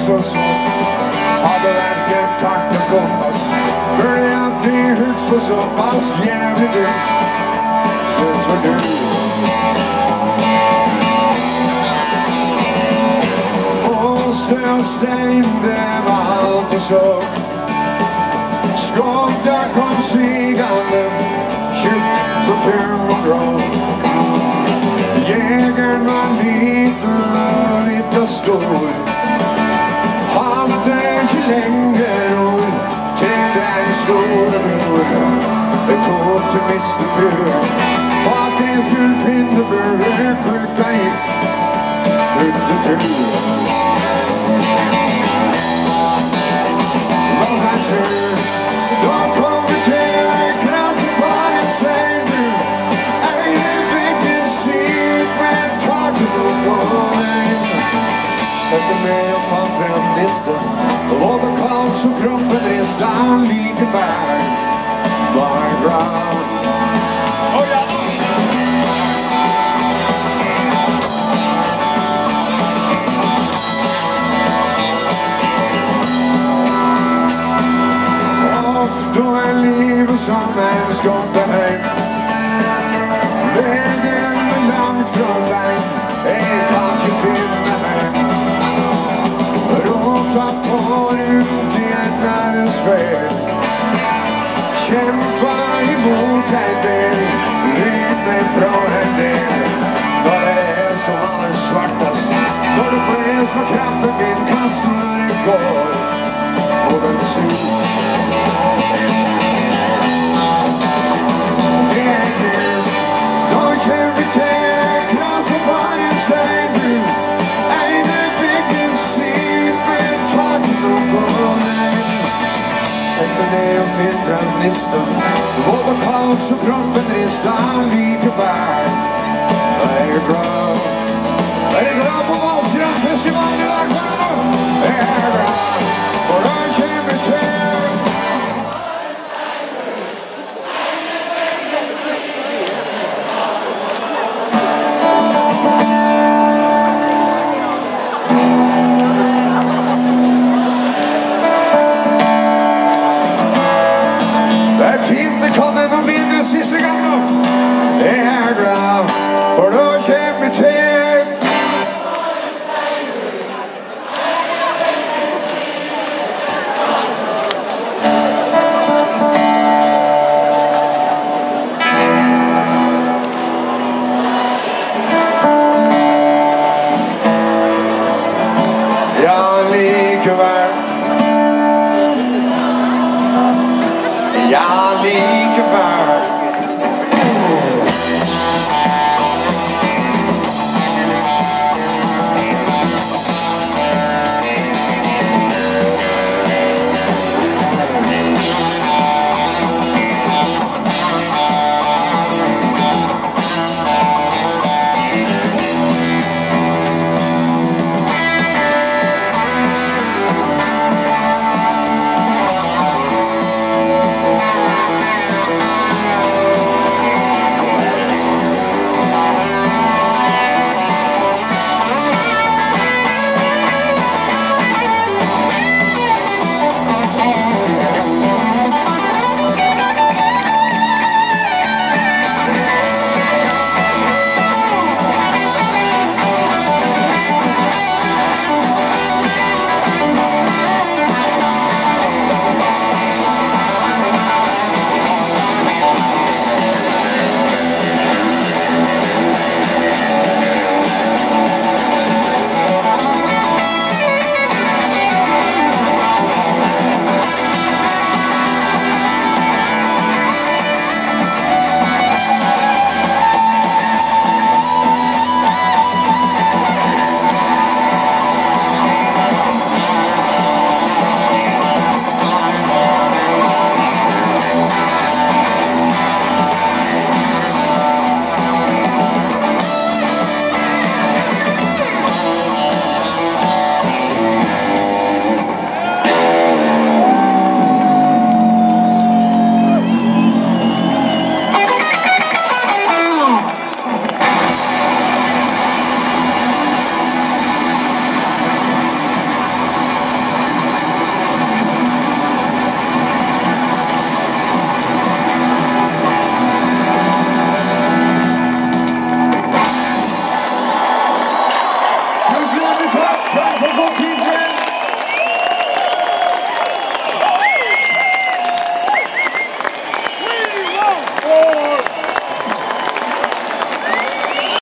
så svårt. Hade verket kartan kompas, började i högst på så pass jävligt ut. Sen för du. Och sen stängde allt och så. Skånda kom sigande, tjukt så tung och bra. Jägern var liten och lite stor. Hade inte längre råd till en storebror. Det tog till miste fru på att det skulle finna bröd skjuta gick ut tur. Vad han kör, då kom vi till klassifaret säg nu. Är det vilken syd med kartan och gången. Sätter mig och fann en lista. Då var det kallt så kroppen reste han lite bär. My ground. Oh ja! Ofta är livet som en skåndehem. Vägen med långt från väg är kanske finna hem. Råta på ut i en världens fel. Kämpa emot en del, lyd mig från en del. När det är som allra svartast, när det bläs med kraften vid kastmör igår. Och den syr. Det är det, då känner vi till klassen varje stäng nu. Är det vilken syn med tagen och gången. Sätter ner och filtrar listan. Våld och kallt så kroppen ristar lite bär. Jag är glad. Jag är glad på Valsidan festival i Lagman. Jag är glad. Och jag känner till. Sista gången är jag glad för då känner vi till. Jag likväl. Jag likväl.